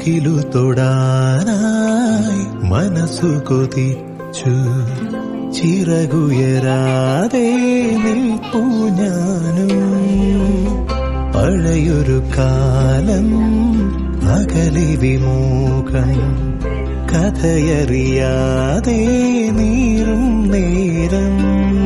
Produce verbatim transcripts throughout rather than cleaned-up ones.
മുകിലു തൊടാനായി മനസ്സു കൊതിച്ചു ചിറകുയരാതെ നിൽപ്പൂ ഞാനും. പഴയൊരു കാലം അകലെ വിമോഹം കഥയറിയാതെ നീറും നേരം.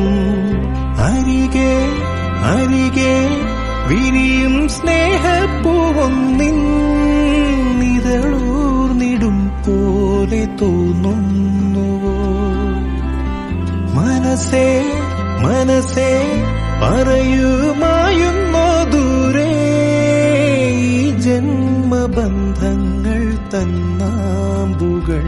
അരികെ അരികെ വിരിയും സ്നേഹപ്പൂവൊന്നിൻ നിഴലൂർന്നിടും പോലെ തോന്നുന്നുവോ? മനസ്സേ മനസ്സേ പറയുമായുന്നോ ദൂരെ ഈ ജന്മബന്ധങ്ങൾ തന്നാമ്പുകൾ.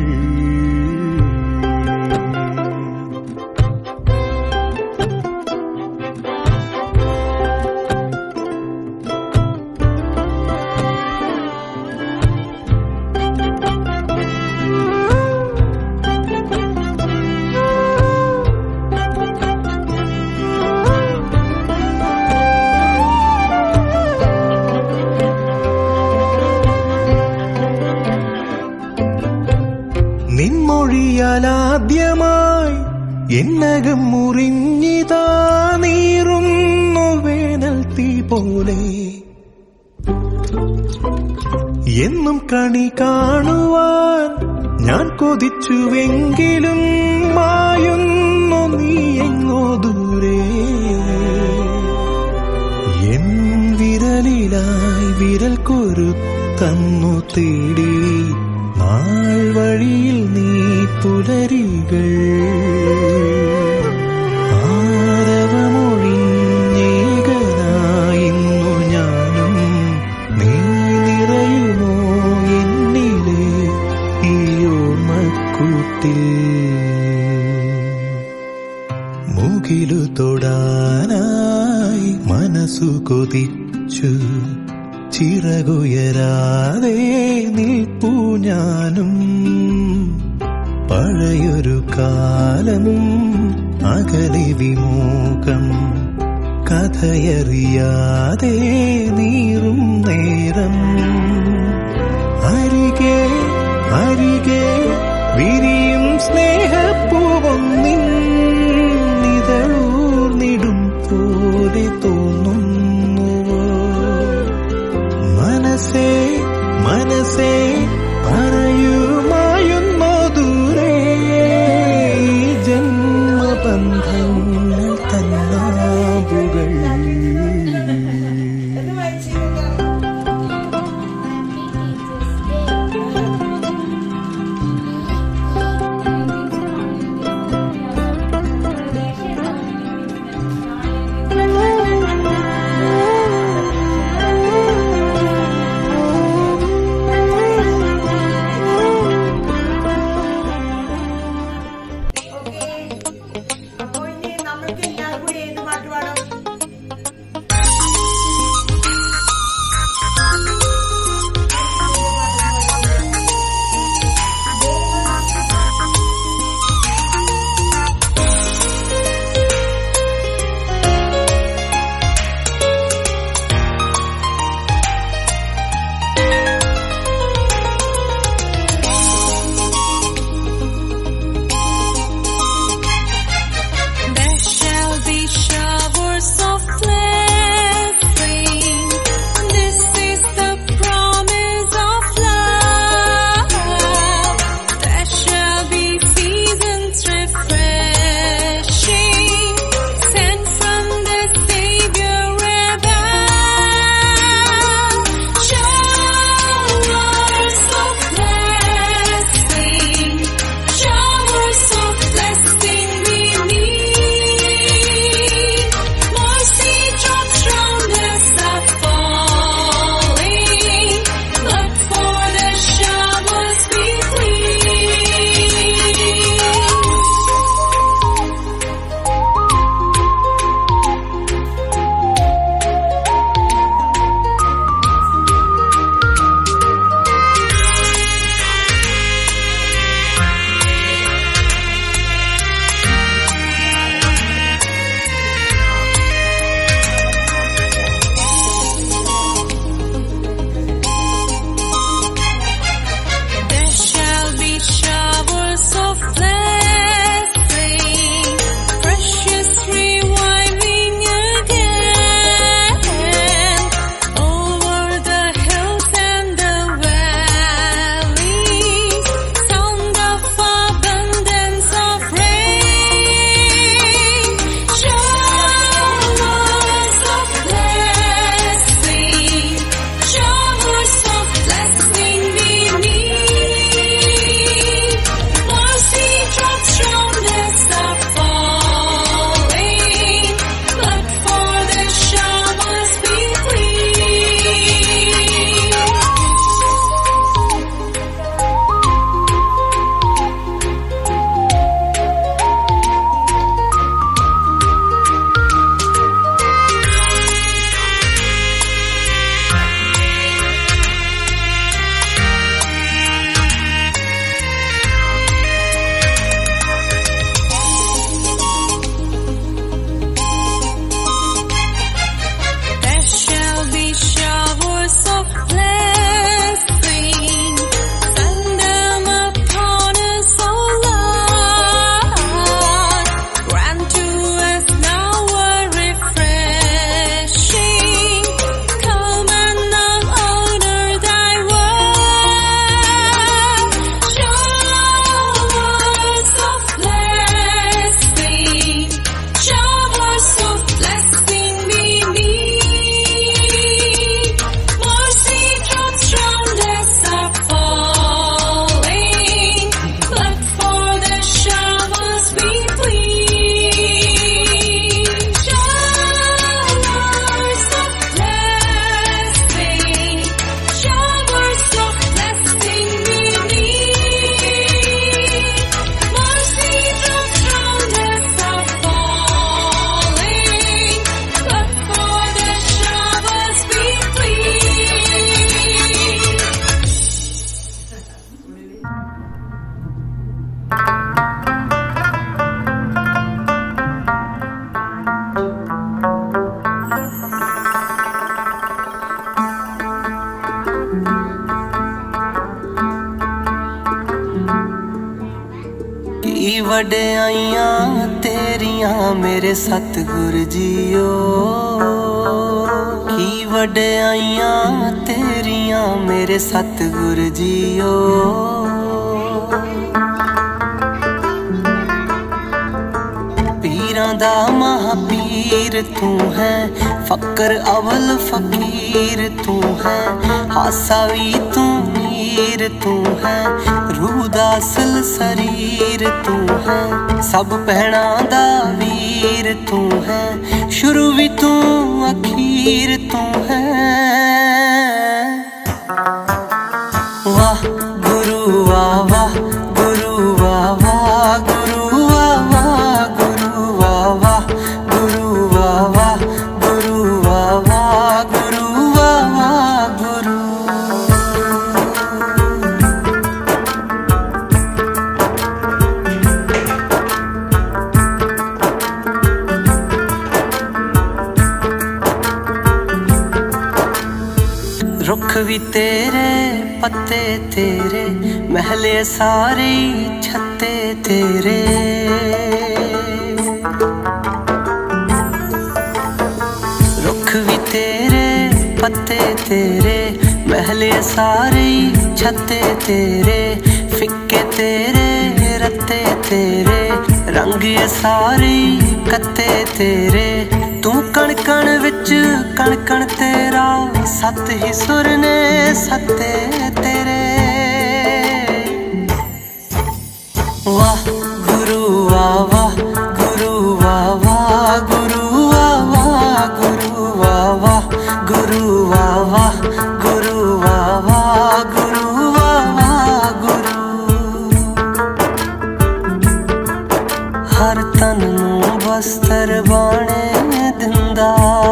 നിൻമൊഴിയാലാദ്യമായി എന്നകം മുറിഞ്ഞിതാ നീറുന്നു വേനൽ തീ പോലെ. എന്നും കണി കാണുവാൻ ഞാൻ കൊതിച്ചുവെങ്കിലും മായുന്നു നീ എങ്ങോ ദൂരെ. എൻ വിരലിലായി വിരൽ കൊരുത്തന്നു തേടി നാൾ വഴിയിൽ നീ പുലരികൾ. ആരവമൊഴിഞ്ഞേകനായിന്നു ഞാനും നീ നിറയുമോ എന്നിലെ ഈ ഓർമ്മക്കൂട്ടിൽ. മുകിലു തൊടാനായി മനസ്സു കൊതിച്ചു ചിറകുയരാതെ നിൽപ്പൂ ഞാനും. പഴയൊരു കാലം അകലെ വിമോഹം കഥയറിയാതെ നീറും നേരം. അരികെ അരികെ വിരിയും സ്നേഹപ്പൂവൊന്നിൻ നിഴലൂർന്നിടും പോലെ തോന്നുന്നുവോ? മനസ്സേ മനസ്സേ പറയുമായുന്നോ ദൂരെ ഈ ജന്മബന്ധങ്ങൾ തന്നാമ്പുകൾ. वड्याइयां तेरियां मेरे सतगुर जीओ, की वड्याइयां तेरियां मेरे सतगुर जीओ। पीरां दा महापीर तू है, फकर अवल फकीर तू है, हासा भी तू मीर तू है, रूह दा असल शरीर तू है, सब भैणां दा वीर तू है, शुरू भी तू अखीर तू है। वाह गुरु वाह वाह गुरु वाह वाह गुरु वाह वाह गुरु वाह वाह गुरु वाह वाह गुरु वाह वाह गुरु वाह वाह गुरु। रुख भी तेरे पत्ते तेरे, महले सारे छत्ते तेरे, रुख भी तेरे पत्ते तेरे, महले सारे छत्ते तेरे, फिक्के तेरे रत्ते तेरे, रंग सारे कत्ते तेरे, तू कण कण विच कण कण तेरा, सत ही सुर ने सत्ते तेरे। वाह गुरु वाह वाह गुरु वाह वाह गुरु वाह वाह गुरु वाह वाह गुरु वाह वाह गुरु वाह वाह गुरु वाह वाह गुरु। हर तन नूं बस्तर बाणे दिंदा,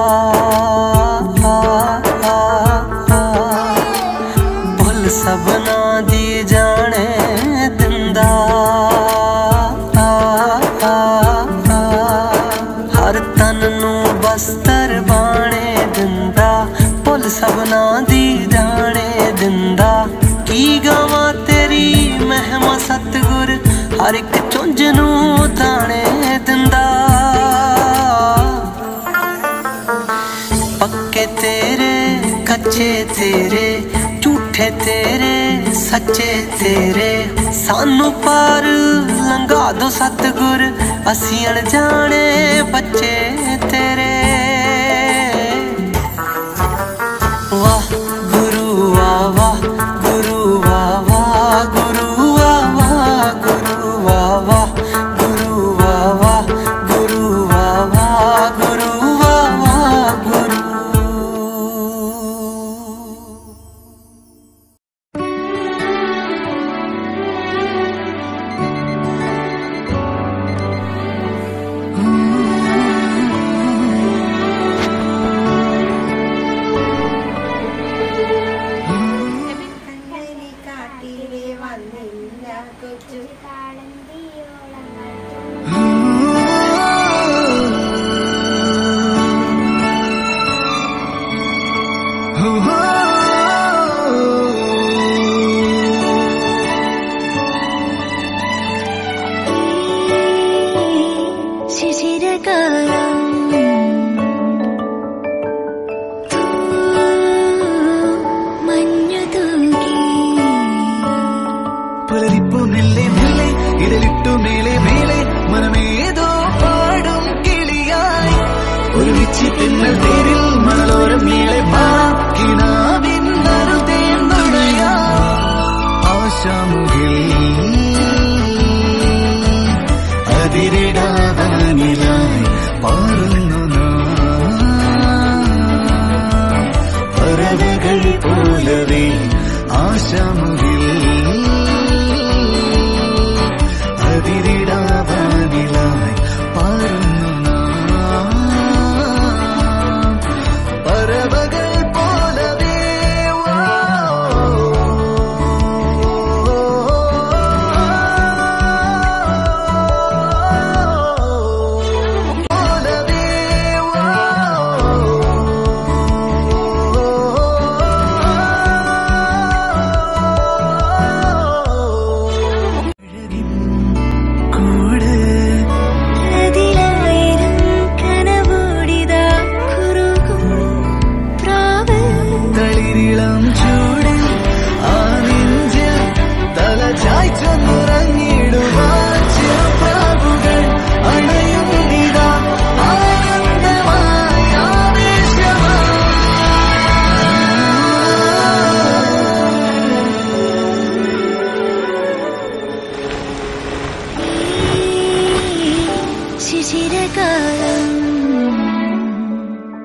भुल सबना दी जाने दिंदा, हर तन नूं बस्तर बाणे दिंदा, भुल सबना दी जाने दिंदा। की गावां तेरी महिमा सतगुर, हर एक चुंझ नूं ताणे दिंदा। पक्के तेरे कच्चे तेरे, झूठे तेरे सच्चे तेरे, सानू पार लंघा दो सतगुर, असीं अणजाणे बच्चे तेरे। वाह गुरु वाह वाह गुरु वाह वाह गुरु वाह वाह गुरु वाह वाह गुरु वाह वाह गुरु वाह वाह गुरु वाह वाह गुरु।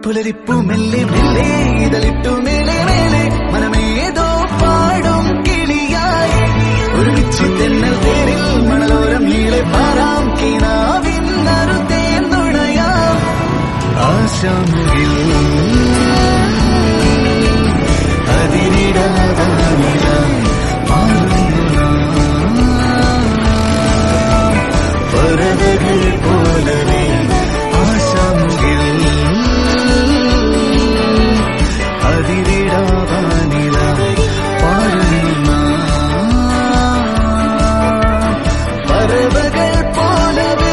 പുലരിപ്പൂ മെല്ലെ മെല്ലെ ഇതളിട്ടു മേലെ മേലെ മനമേതോ പാടും കിളിയായി ഒരുമിച്ചു തെന്നൽ തേരിൽ മണലോരം നീളെ പാറാം കിനാവിന്നറു തേന്നുണയാം ആശാമുകിൽ അതിരിടാവാനിലായി പരവകൾ പോലവേ ആശാമുകിൽ അതിരിടാവാനിലായി പാടുന്ന പരവകൾ പോലവേ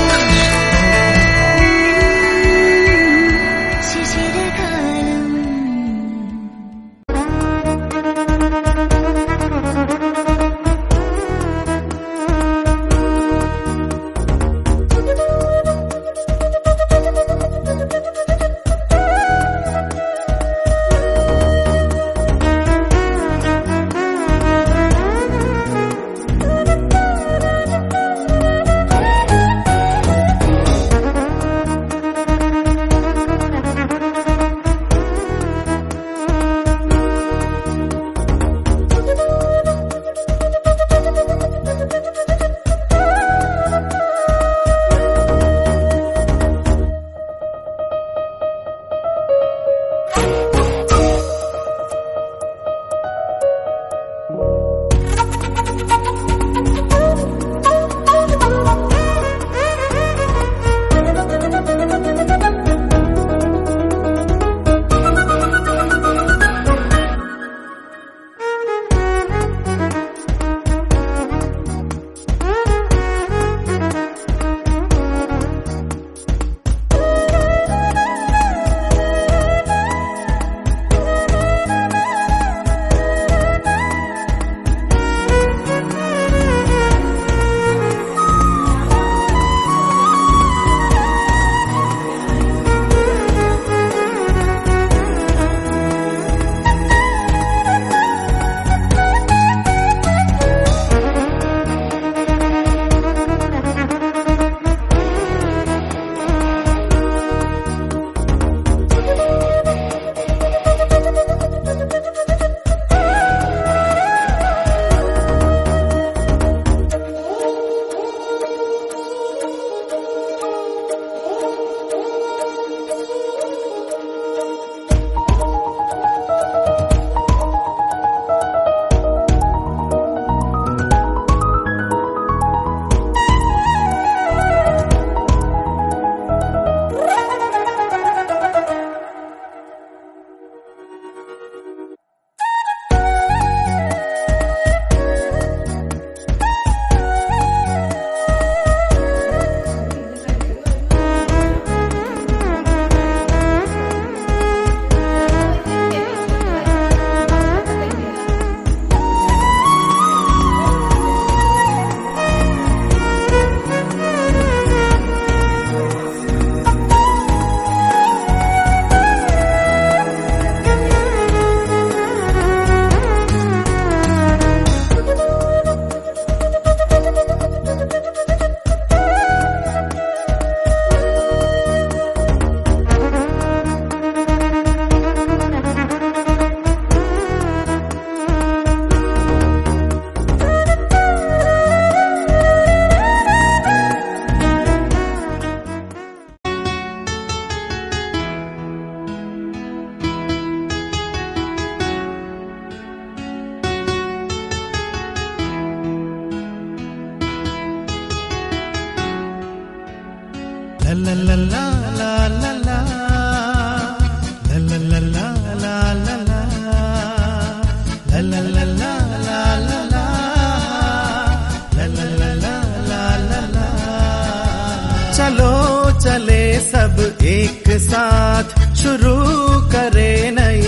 चलो चले सब एक साथ शुरू करे नई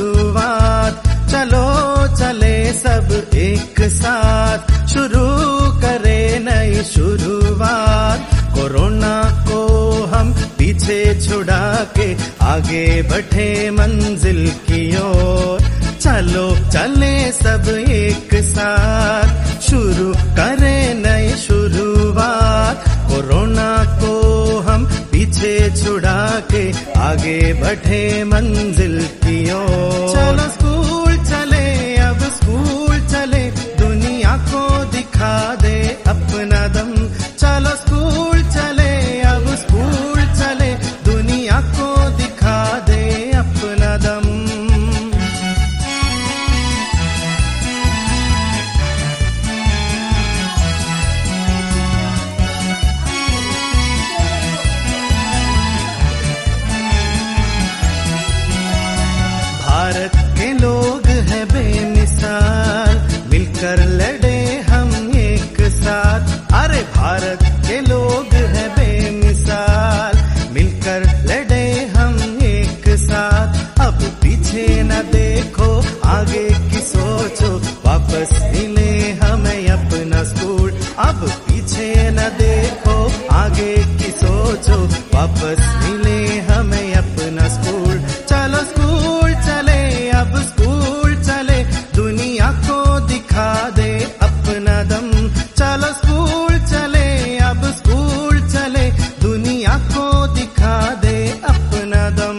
शुरुआत। चलो चले सब एक साथ शुरू करे नई शुरुआत। कोरोना को हम पीछे छुड़ा के आगे बढ़े मंजिल की ओर। चलो चले सब एक साथ शुरू करें नई शुरुआत। कोरोना को हम पीछे पीछे छुड़ा के आगे बढ़े मंजिल की ओर। चलो स्कूल चले, अब स्कूल चले, दुनिया को दिखा दे अपना दम। चलो स्कूल चले, अब स्कूल चले, दुनिया को दिखा दे अपना दम। भारत के लोग हैं बेमिसाल, मिलकर लड़े हम एक साथ। अरे भारत के लोग हैं बेमिसाल, मिलकर लड़े हम एक साथ। अब पीछे न देखो, आगे की सोचो, वापस मिले हमें अपना स्कूल। अब पीछे न देखो, आगे की सोचो, वापस मिले हमें अपना स्कूल। चलो स्कूल चले, अब स्कूल चले, दुनिया को दिखा दे अपना दम। चलो स्कूल चले, अब स्कूल चले, दुनिया को दिखा दे अपना दम।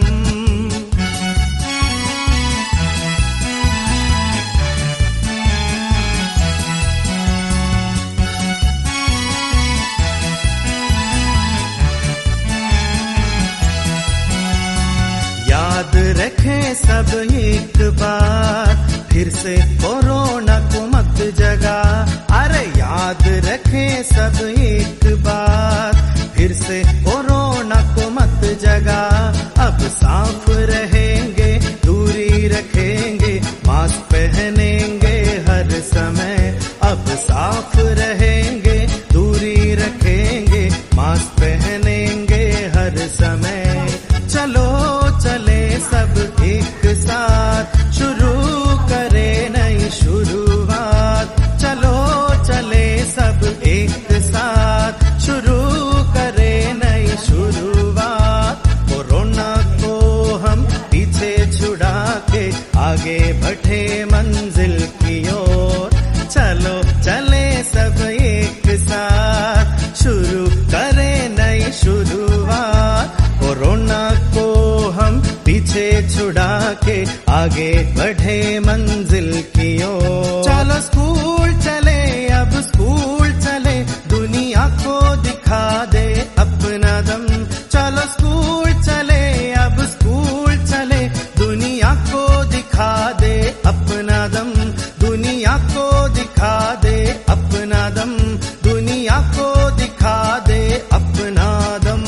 याद रखें सब एक बार, फिर से कोरोना को मत जगा। अरे याद रखें सब एक बार, फिर से कोरोना को मत जगा। अब साफ रहेंगे, दूरी रखेंगे, मास्क पहनेंगे हर समय। अब साफ रहेंगे, दूरी रखेंगे, मास्क पहनेंगे हर समय। चलो चले सब एक साथ, शुरू करें नई शुरुआत। चलो चले सब एक साथ, शुरू करें नई शुरुआत। कोरोना को हम पीछे छुड़ा के आगे बढ़े मंजिल की ओर। चलो चले सब एक साथ, शुरू करें नई शुरुआत। कोरोना को हम पीछे छुड़ा के आगे बढ़े मंजिल की ओर। चलो स्कूल चले, अब स्कूल चले, दुनिया को दिखा दे अपना दम। चलो स्कूल चले, अब स्कूल चले, दुनिया को दिखा दे अपना दम। दुनिया को दिखा दे अपना दम, दुनिया को दिखा दे अपना दम।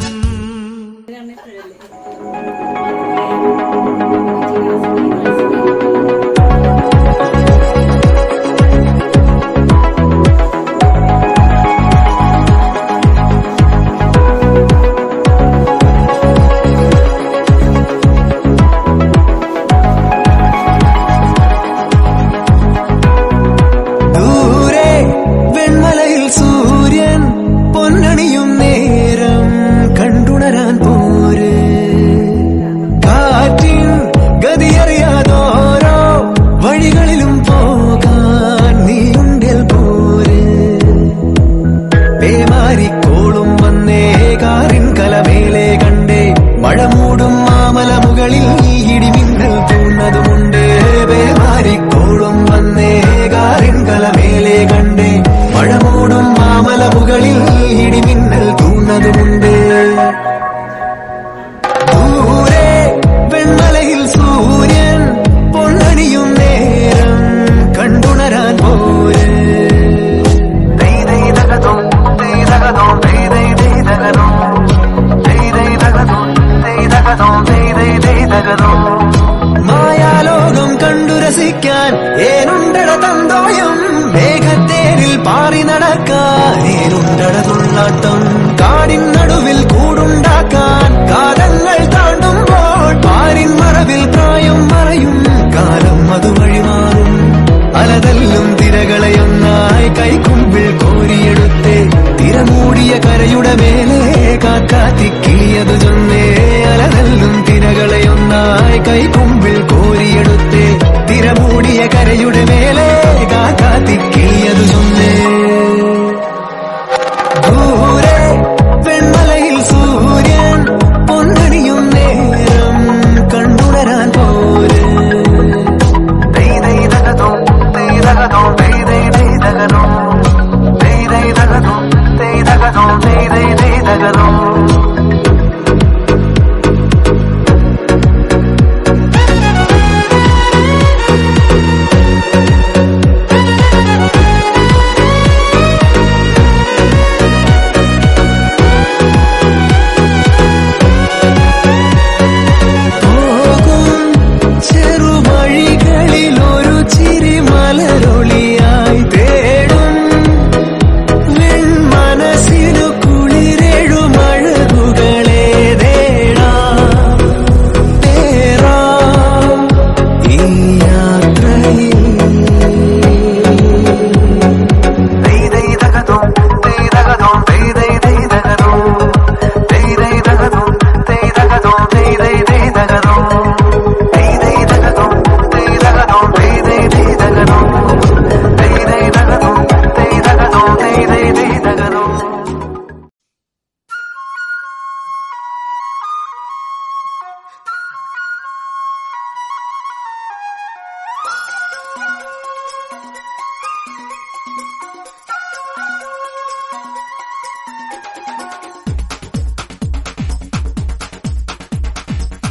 മായാലോകം കണ്ടു രസിക്കാൻ ഏനുണ്ടട തന്തോയം, മേഘത്തേരിൽ പാറി നടക്കാൻ ഏനുണ്ടട തുള്ളാട്ടം. കാടിൻ നടുവിൽ കൂടുണ്ടാക്കാൻ കാലങ്ങൾ താണ്ടുമ്പോൾ പാരിൻ മറവിൽ പ്രായം മറയും കാലം അതുവഴി മാറും. അലതല്ലും തിരകളെയൊന്നായി കൈക്കുമ്പിൾ കോരിയെടുത്തേ തിരമൂടിയ കരയുടെ മേലെ കാക്കാത്തിക്കിയത് ചൊന്നേ. അലതല്ലും തിരകളെയൊന്നായി കൈക്കുമ്പിൾ കോരിയെടുത്തേ തിരമൂടിയ കരയുടെ മേലെ കാക്കാത്തിക്കിയത് ചൊന്നേ. ദൂരെ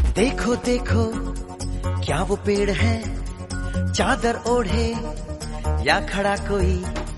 देखो देखो क्या वो पेड़ है, चादर ओढ़े या खड़ा कोई।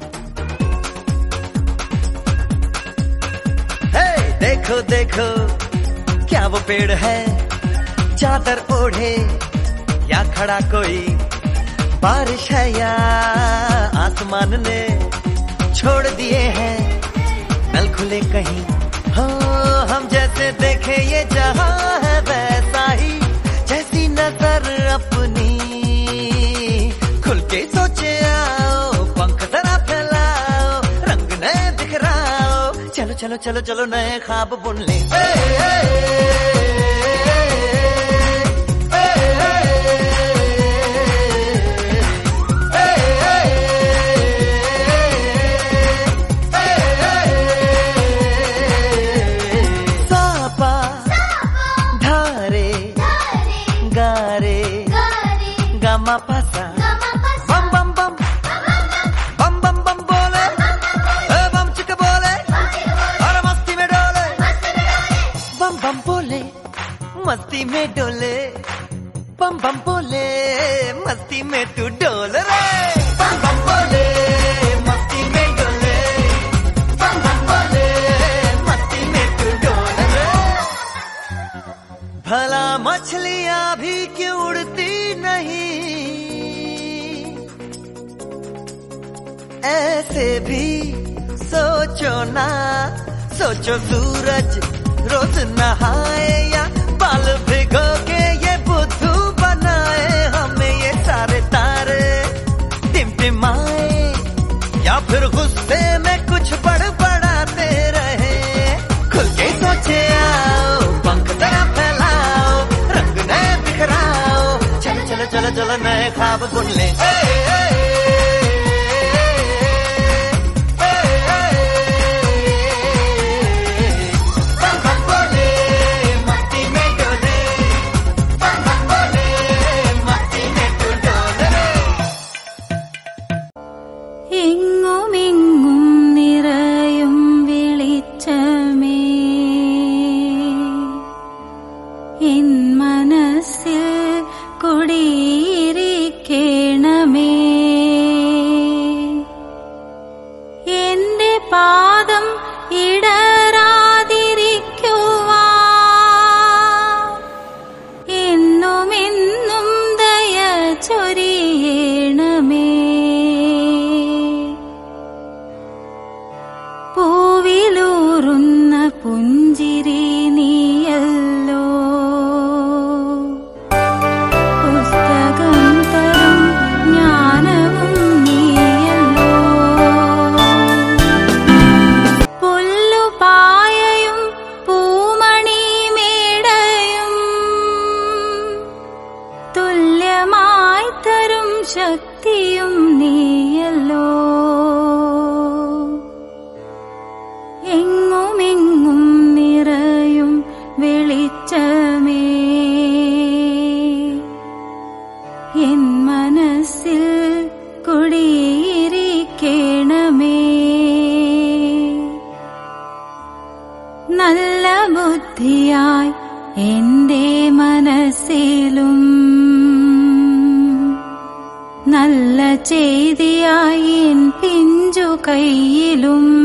हे देखो देखो क्या वो पेड़ है, चादर ओढ़े या खड़ा कोई। बारिश है या आसमान ने छोड़ दिए हैं नल खुले कहीं। हो हम जैसे देखे ये जहां है वैसा ही, जैसी नजर अपनी खुल के सोचे आओ, पंख जरा फैलाओ, रंग नए बिखराओ। चलो चलो चलो चलो नए ख्वाब बुन ले। ए, ए, पासा बम बम बम बम बम बम बोले, बम चिक बोले और मस्ती में डोले। बम बम बोले मस्ती में डोले, बम बम बोले मस्ती में तू डोल रे। बम बम बोले मस्ती में डोले, बम बम बोले मस्ती में तू डोल रे। भला मछलियां भी क्यों उड़ती नहीं, ऐसे भी सोचो ना। सोचो सूरज रोज नहाए या बाल भिगो के ये बुद्धू बनाए। हमें ये सारे तारे टिमटिमाए या फिर गुस्से में कुछ बड़बड़ाते रहे। खुल के सोचे आओ, पंख जरा फैलाओ, रंग नए बिखराओ। चलो चलो चलो चलो नए ख्वाब बुन ले। ए, ए, ശക്തിയും നീയല്ലോ. എങ്ങുമെങ്ങും നിറയും വെളിച്ചമേ എൻ മനസ്സിൽ കുടിയിരിക്കണമേ. നല്ല ബുദ്ധിയായി എന്റെ മനസ്സിലും നല്ല ചെയ്തിയായി എൻ പിഞ്ചു കൈയിലും